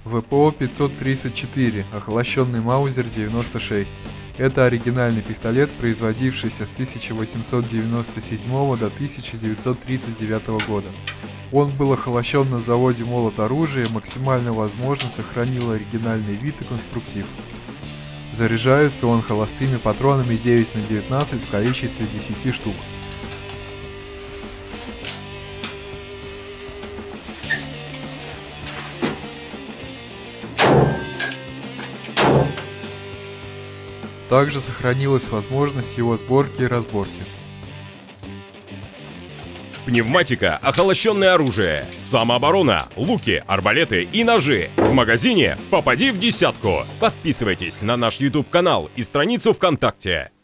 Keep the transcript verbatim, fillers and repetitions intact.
вэ пэ о пятьсот тридцать четыре, охолощенный Маузер девяносто шесть. Это оригинальный пистолет, производившийся с тысяча восемьсот девяносто седьмого до тысяча девятьсот тридцать девятого года. Он был охолощен на заводе «Молот оружия», максимально возможно сохранил оригинальный вид и конструктив. Заряжается он холостыми патронами девять на девятнадцать в количестве десяти штук. Также сохранилась возможность его сборки и разборки. Пневматика, охолощенное оружие, самооборона, луки, арбалеты и ножи. В магазине попади в десятку. Подписывайтесь на наш YouTube канал и страницу ВКонтакте.